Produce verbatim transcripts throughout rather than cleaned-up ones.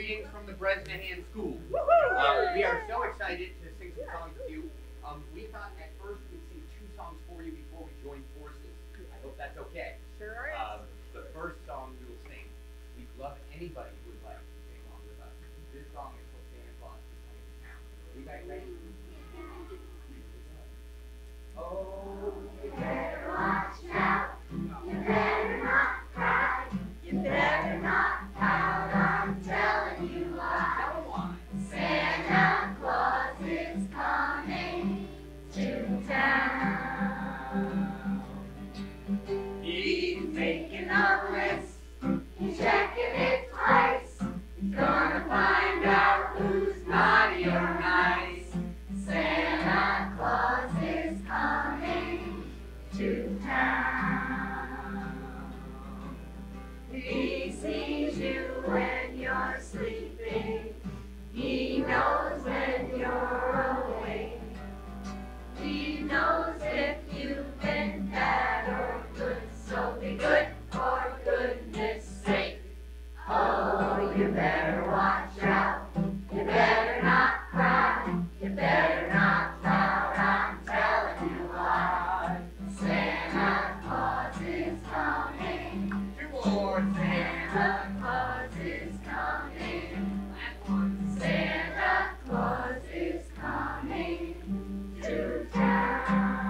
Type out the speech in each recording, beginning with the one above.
greetings from the Bresnahan School. Uh, we are so excited to sing some songs with you. Um, we thought at first we'd sing two songs for you before we joined forces. I hope that's okay. Sure is. Uh, the first song we will sing, we'd love anybody who would like to sing along with us. This song is called Santa Claus is Coming to Town. Are you guys ready? Oh, you better watch out. You better not cry. You better not pout. I'm telling you why. Santa Claus is coming to town. He's making a list. He's checking it twice. He's gonna find out who's naughty or nice. Santa Claus is coming to town. He sees you when you're sleeping. He knows when you're awake. He knows if you've been bad or good. So be good for goodness sake. Oh, you better watch out. You better not cry. You better not pout. I'm telling you why. Santa Claus is coming. two more. Santa Claus is coming. Last one. Santa Claus is coming to town.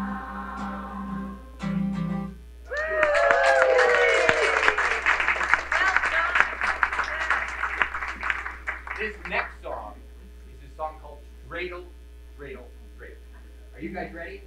This next song is a song called Dreidel, Dreidel, Dreidel. Are you guys ready?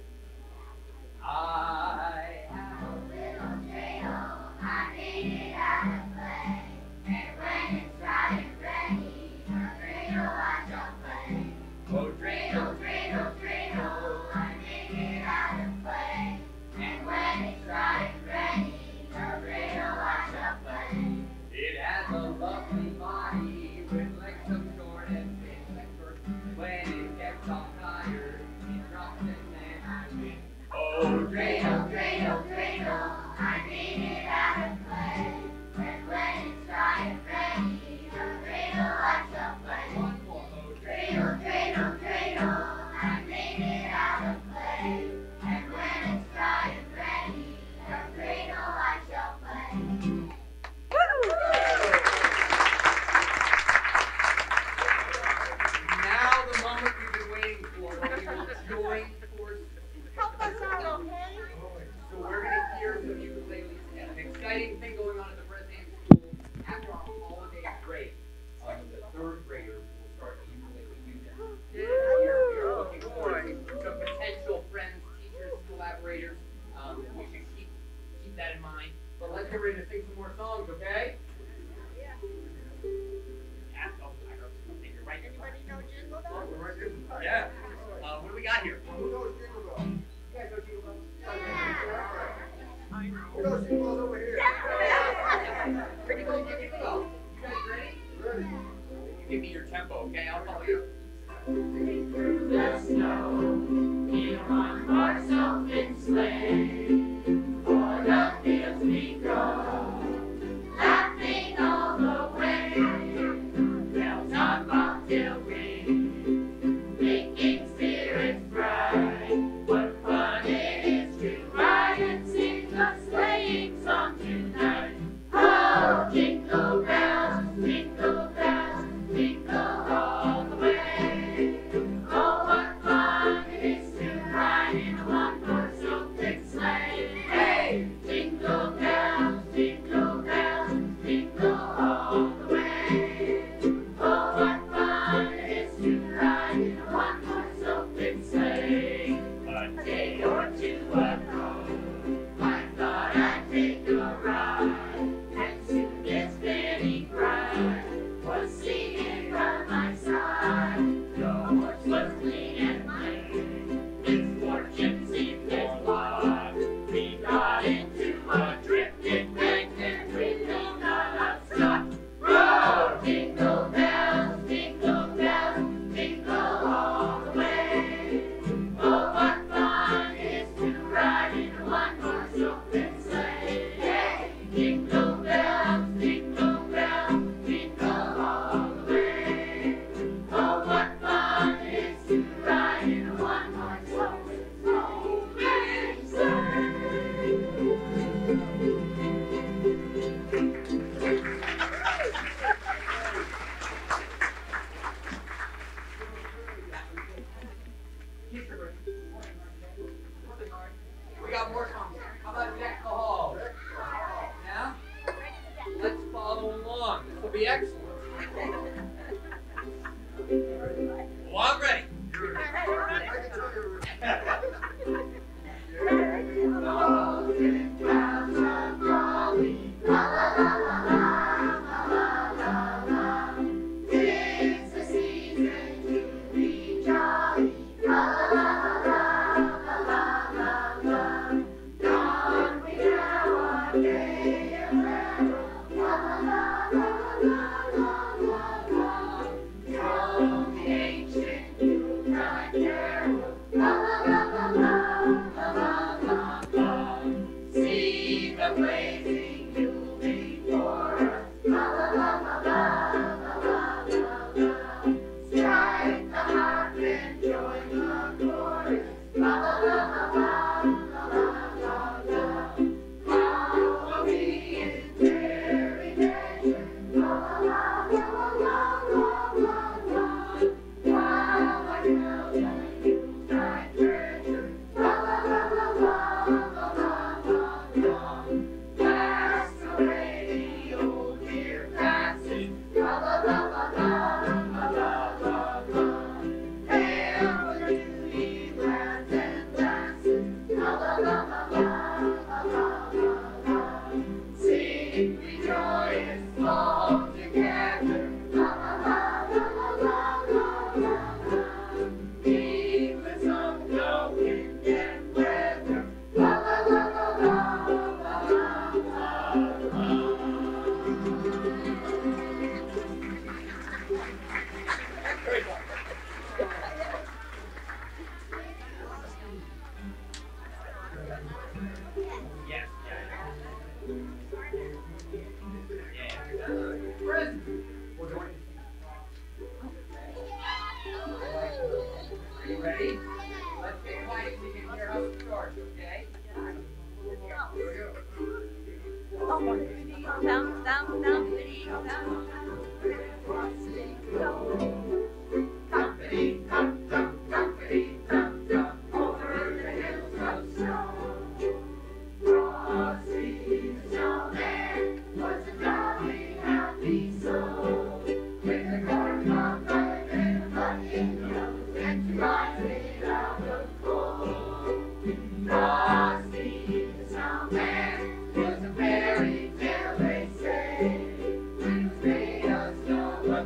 I have A little dreidel, I made it out of clay. And when it's dry and ready, a dreidel I shall play. oh Dreidel, dreidel, dreidel, I made it out of clay. And when it's dry and ready, a dreidel I shall play. It has a lovely body with legs so short and fins like fur. When it gets all tired, it drops and then I win. Oh, Dreidel, dreidel, dreidel, I made it out of clay. And when it's dry and ready, a dreidel I shall play. one more. Oh, Dreidel, dreidel, dreidel, I made it out of clay. And when it's dry and ready, a dreidel I shall play. now the moment we've been waiting for, when we will join forces. Help us out, okay? So we're going to hear some ukuleles. And an exciting thing going on at the Bresnahan School. After our holiday break, um, the third graders will start the ukulele unit. We're, we're looking forward to some potential friends, teachers, collaborators. Um, we should keep keep that in mind. But let's get ready to sing some more songs, okay? Yeah. Yeah. Oh, I know. I think you're right. Anybody know Jingle Bells? We're right there. Yeah. Uh, what do we got here? Who knows Jingle Bells? You guys know Jingle Bells? I know. Who knows Jingle Bells over here? Pretty good. Jingle Bells. You guys ready? Ready. You give me your tempo, okay? I'll follow you. Through the snow, in one horse open sleigh, o'er the fields we go, laughing all the way. Bells on bobtail ring, making spirits bright. What fun it is to ride and sing a sleighing song tonight. Oh, jingle bells, jingle bells, jingle all the way. Oh, what fun it is to ride in a one-horse open sleigh.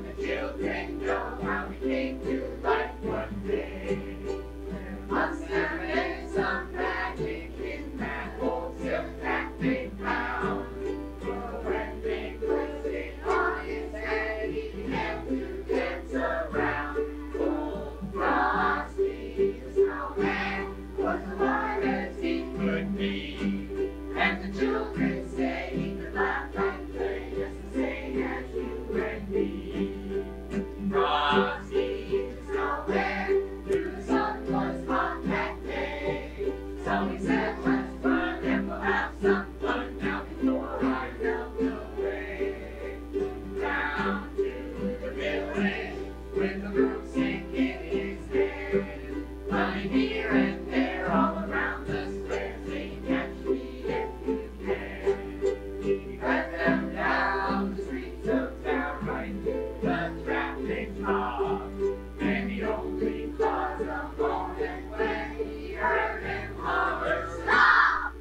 the children know how we came to life one day. Must have been some magic in that old silk hat they found. For when they put it on his head, he began to dance around. Old Frosty the Snowman was as wild as he could be, and the children say he could laugh and play just the same as you and me. Frosty the Snowman knew the sun was hot that day, so he said, let's run and we'll have some fun now before I melt away. Down to the village with the broomstick in his hand, running here and there all around the square, saying, catch me if you can. He led them down the streets of town right to the traffic cop, and he only paused a moment when he heard him holler, stop!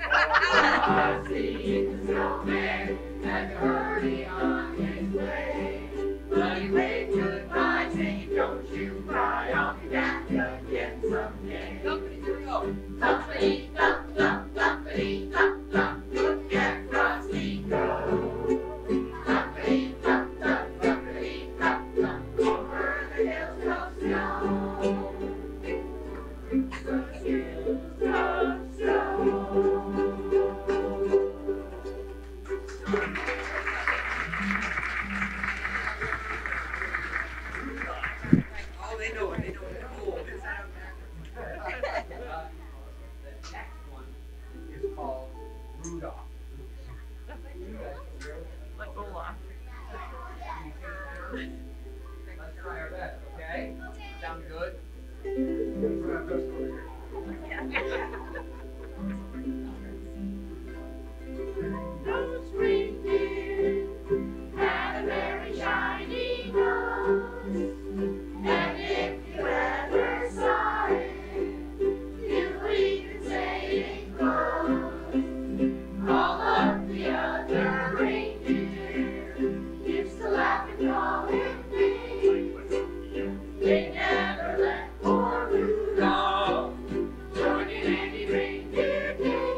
Frosty the Snowman had to hurry on his way, but he waved goodbye, saying, don't you cry, I'll be back again someday. Company, here we go. Thumpity thump thump, thumpity thump thump, look at Frosty go. Thumpity thump thump, thumpity thump thump, over the hills of snow. The hills of snow. Oh, they know it. They know it. Cool. It's out backwards. Uh, the next one is called Rudolph. Like Olaf. Let's try our best, okay? Sound good? Those reindeer had a very shiny nose, and if you ever saw it, you would even say it glows. All of the other reindeer used to laugh and call him names. They never let poor Rudolph join in any reindeer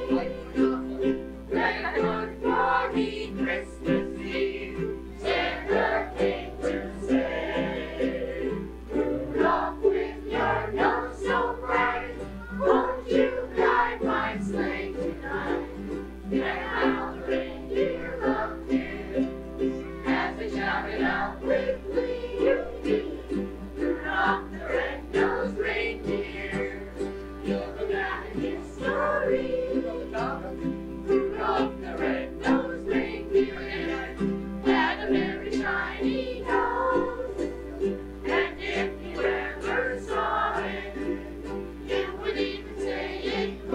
game. Then one foggy Christmas Eve, Santa came to say, Rudolph, with your nose so bright, won't you guide my sleigh tonight? And how the reindeer loved him as they shouted out with glee, Rudolph the red-nosed reindeer, you'll go down in history. Rudolph the red-nosed reindeer had a very shiny nose, and if you ever saw it, you would even say it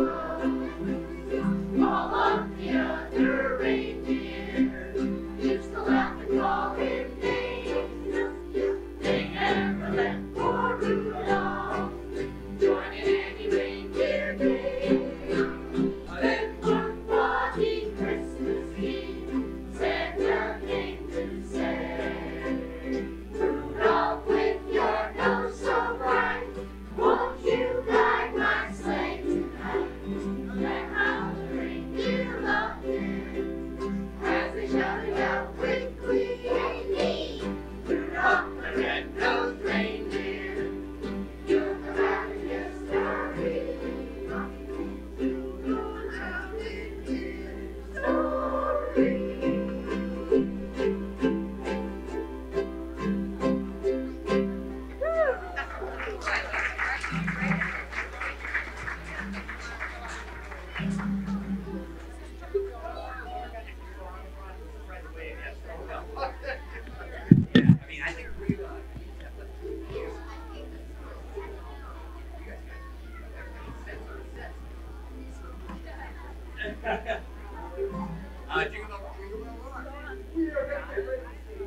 glows. All of the other reindeer used to laugh and call him names. They never let poor Rudolph join in any reindeer game. Then one foggy Christmas Eve, Santa came to say, Rudolph, with your nose so bright, won't you guide my sleigh tonight? And how the reindeer loved him as they shouted out with glee, Rudolph the red-nosed reindeer, you'll come out in history. Yeah, I mean, I think we, uh, uh, Jingle Bell Rock. Jingle Bell Rock. We are ready.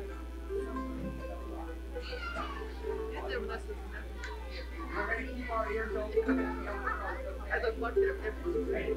We're ready to keep our ears open. I look like they're everywhere.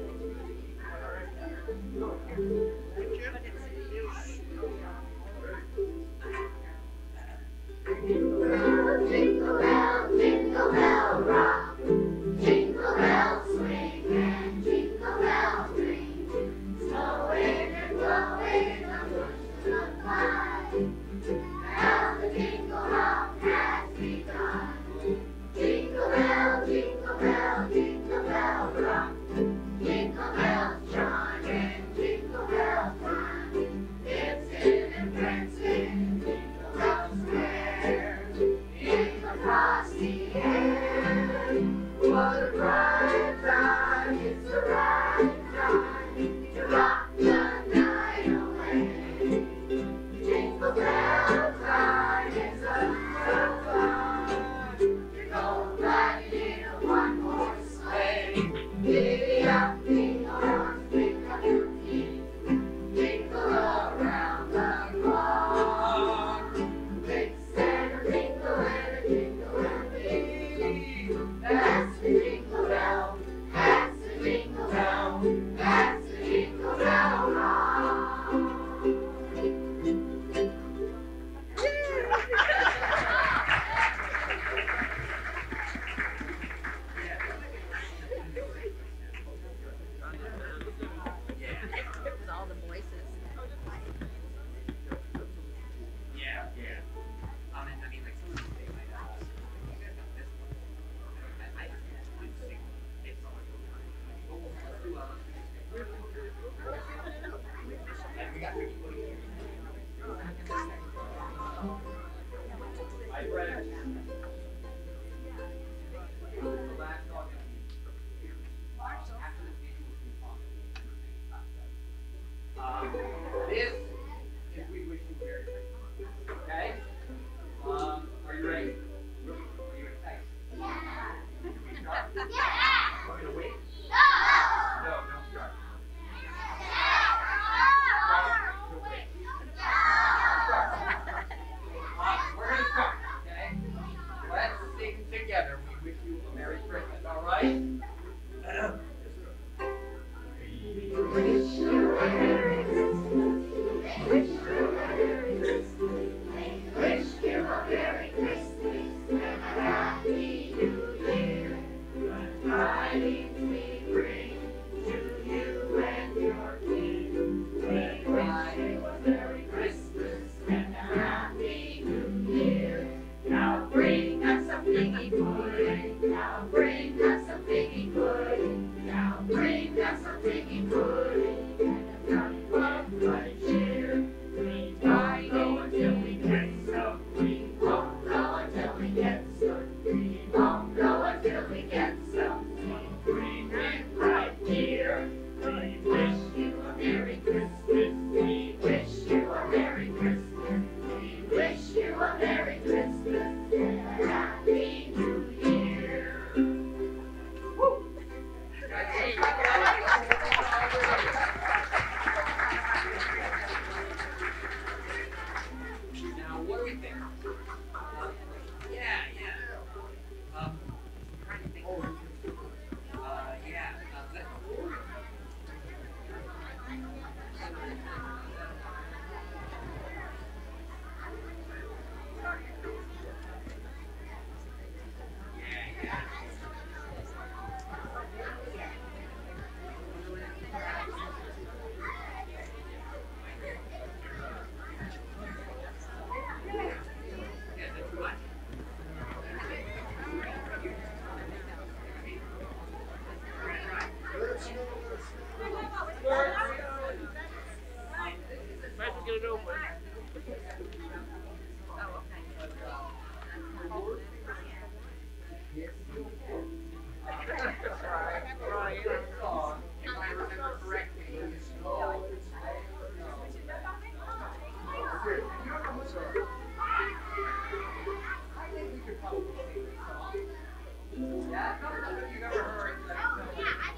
probably sing this song. Yeah, not something you've ever heard. But I know.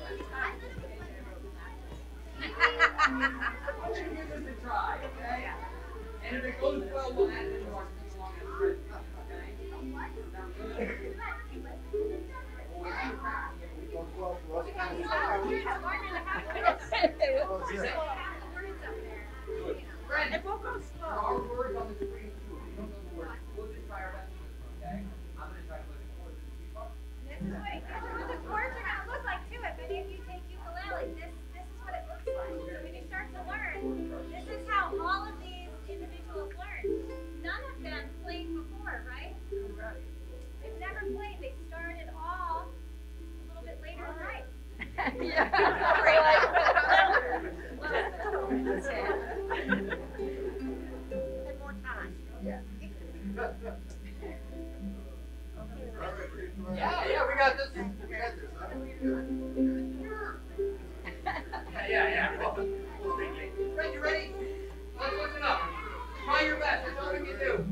Why don't you give this a try, okay? And if it goes well, we'll add it into our sing along at the Bresnahan, okay? Sound good? Well, we have practice if we go well for us. What's that? Good. Friends, It won't go there slow. are words on the screen too. If you don't know the words, we'll just try our best with this one, okay? I'm gonna try to play the chords as we go. This is what, this is what the chords are gonna look like too. If any of you take ukulele, this this is what it looks like. So when you start to learn, this is how all of these individuals learn. None of them played before, right? They've never played. They started all a little bit later in life. Yeah. One more time. Yeah. Yeah, yeah, we got this. We got this, huh? Yeah, yeah, yeah. Well, we'll take it. Friends, you ready? Let's listen up. Try your best. That's all we can do.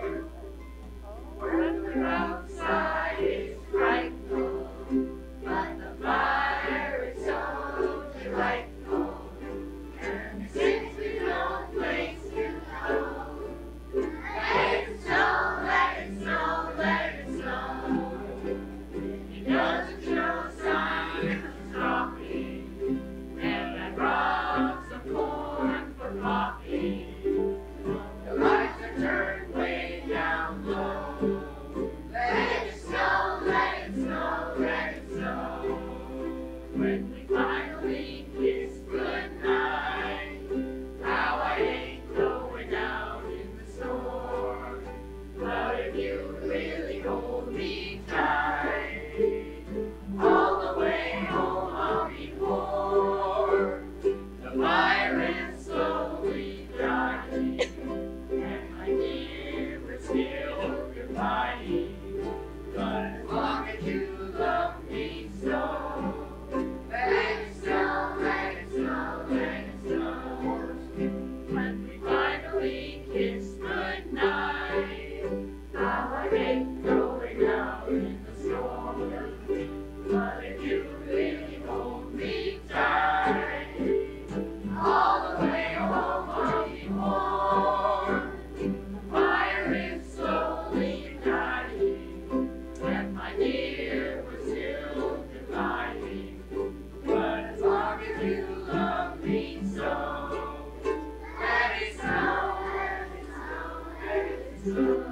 When the outside is frightful, but the fire is so delightful, and since we've no place to go, let it snow, let it snow, let it snow. It doesn't show signs of stopping, and I brought some corn for coffee. The lights are turned way down low. Let it snow, let it snow, let it snow. When we finally kiss goodnight, how I hate going out in the storm. But if you really hold me tight, all the way home I'll be warm. The fire is slowly dying, and my dear, we're still goodbye. But as long as you love me so, let it snow, let it snow, let it snow. When we finally kiss goodnight, how I hate going out in the storm. But if you really hold me tight, all the way home I'll be warm. The fire is slowly dying, and my dear, we're still dividing. But as long as you love me so, let it snow, let it snow, let it snow.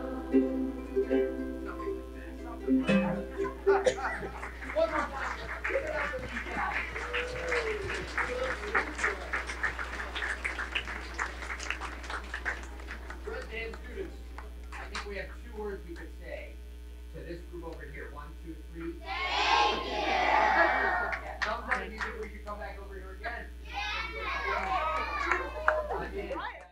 One more time. Give it up for these guys. Bresnahan students, I think we have two words we could say to this group over here. One, two, three. Thank you. Yeah, sometime you think we should come back over here again. Again.